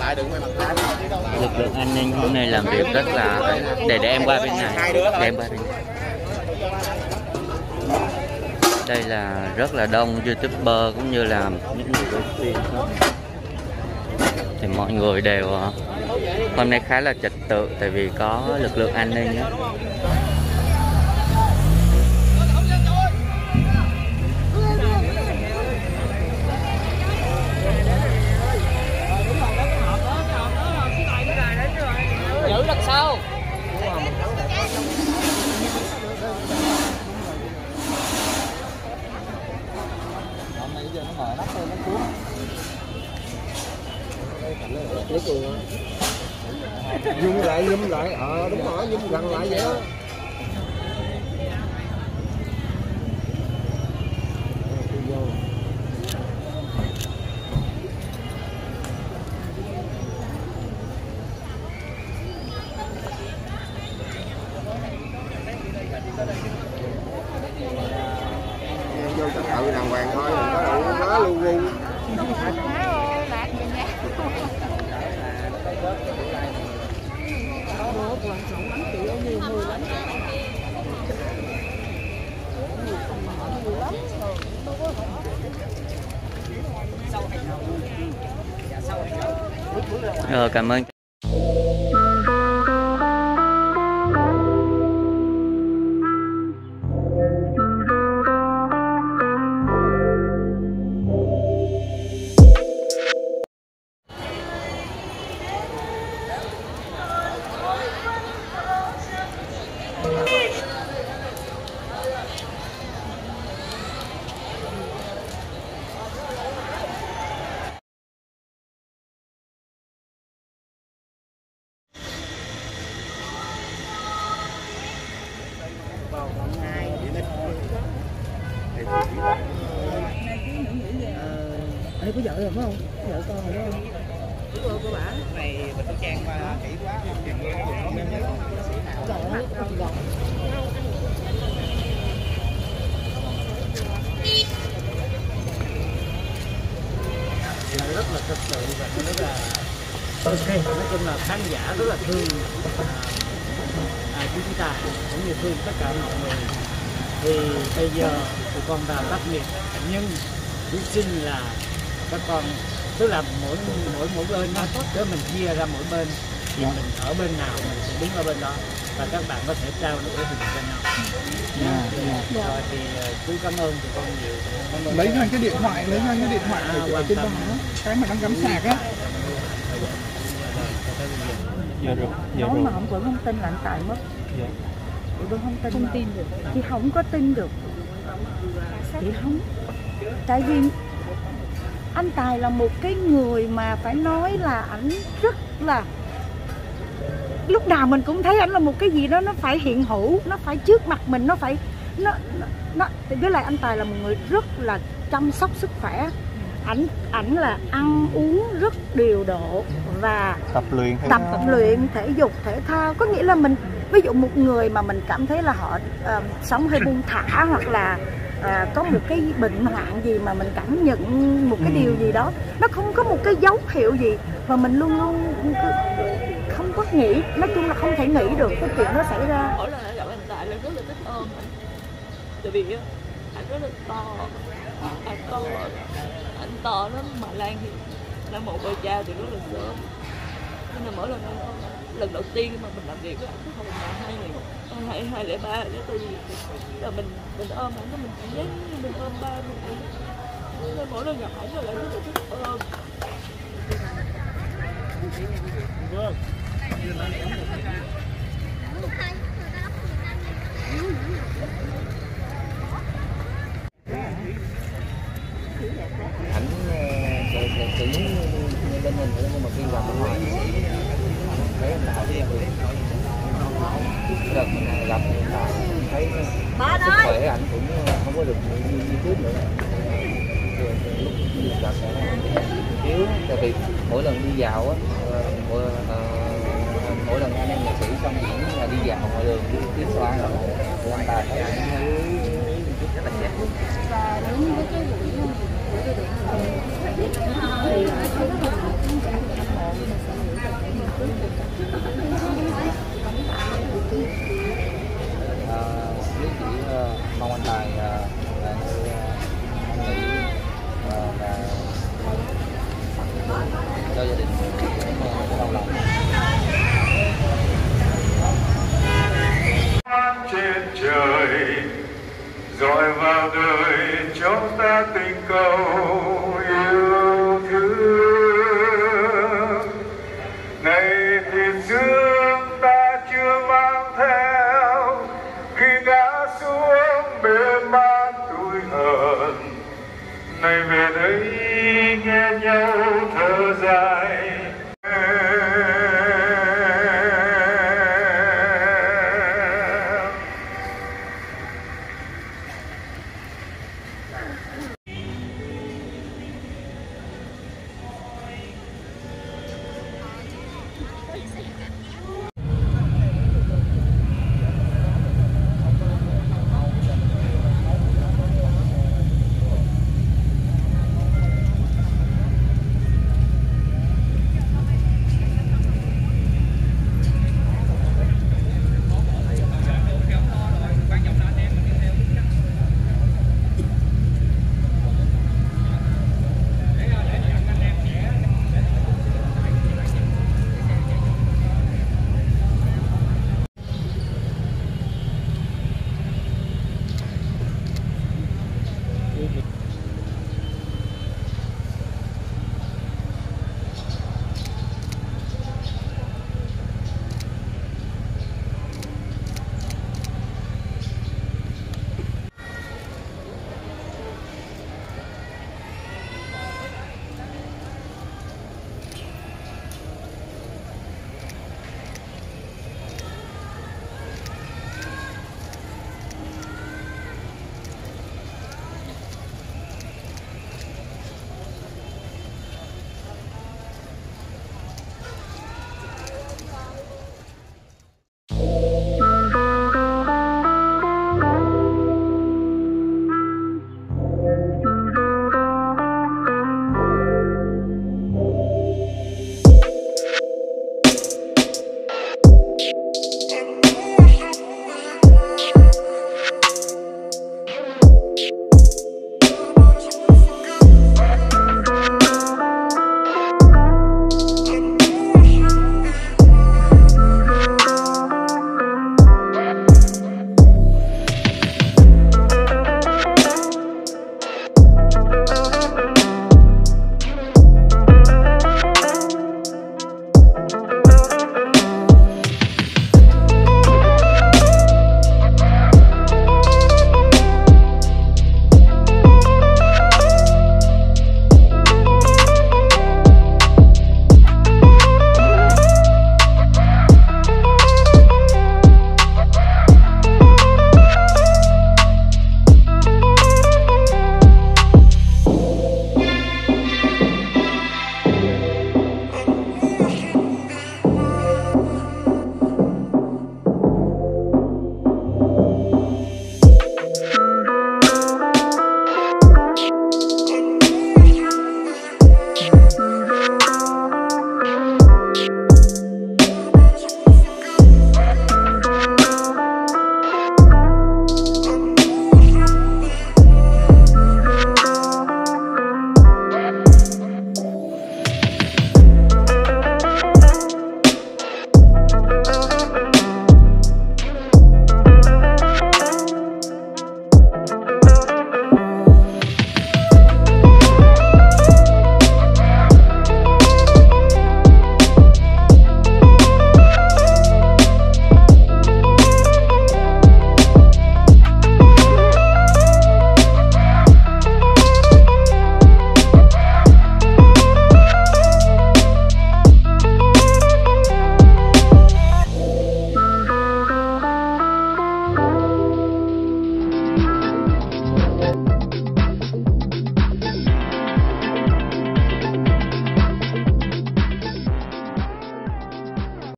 Lực lượng an ninh hôm nay làm việc rất là để em qua bên này, để em qua bên này. Đây là rất là đông YouTuber cũng như là những người quay phim. Thì mọi người đều hôm nay khá là trật tự tại vì có lực lượng an ninh đó. Giữ đằng sau. Zoom lại, đúng rồi, zoom gần lại vậy đó. Vô trật tự đàng hoàng thôi, đừng có đụng quá lu bu. Cảm ơn. Có vợ rồi phải không? Vợ con rồi phải không? Của bà. Này mình phải trang qua kỹ quá. Rất là thật sự và rất là ok. Nói chung là khán giả rất là thương chúng ta cũng như thương tất cả mọi người. Thì bây giờ tụi con vào tác nghiệp nhưng hy sinh là các con tức là mỗi bên nó tốt để mình chia ra mỗi bên thì mình ở bên nào mình sẽ đứng ở bên đó và các bạn có thể trao đổi với cho nhau. Rồi thì chú cảm ơn tụi con nhiều. Lấy ngay cái điện thoại ở trên đó, cái mà đang cắm sạc á. Nói mà vẫn không tin là anh Tài mất. Tôi không tin được. Chị không có tin được. Chị không. Tại vì anh Tài là một cái người mà phải nói là ảnh rất là, lúc nào mình cũng thấy ảnh là một cái gì đó nó phải hiện hữu, nó phải trước mặt mình, nó phải nó với lại anh Tài là một người rất là chăm sóc sức khỏe. Ảnh là ăn uống rất điều độ và tập luyện thể dục thể thao, có nghĩa là mình ví dụ một người mà mình cảm thấy là họ sống hơi buông thả hoặc là có một cái bệnh hoạn gì mà mình cảm nhận một cái điều gì đó nó không có một cái dấu hiệu gì và mình luôn luôn không có nghĩ, nói chung là không thể nghĩ được cái chuyện nó xảy ra. Mỗi lần gặp anh Tài là rất là thích ôm anh, tại vì anh rất là to, anh to lắm mà Lan thì là một người cha từ rất là sớm, nên là mỗi lần lần đầu tiên mà mình làm việc với anh cái hồi 2003 đó, tại vì là mình ôm ảnh đó, mình cảm giác như mình ôm ba mình, nên mỗi lần gặp ảnh là lại rất là thích ôm. Ảnh xử lý bên mình nhưng mà khi gặp bên ngoài thấy anh Tài thì đợt mình gặp anh Tài thấy sức khỏe ảnh cũng không có được như trước nữa. Lúc gặp yếu tại vì mỗi lần đi vào á, mỗi lần anh em nghệ sĩ xong diễn là đi vào ngoài đường đi tiếp xoa rồi anh Tài thấy ảnh rất là chết. Và đúng với cái buổi ra tình cầu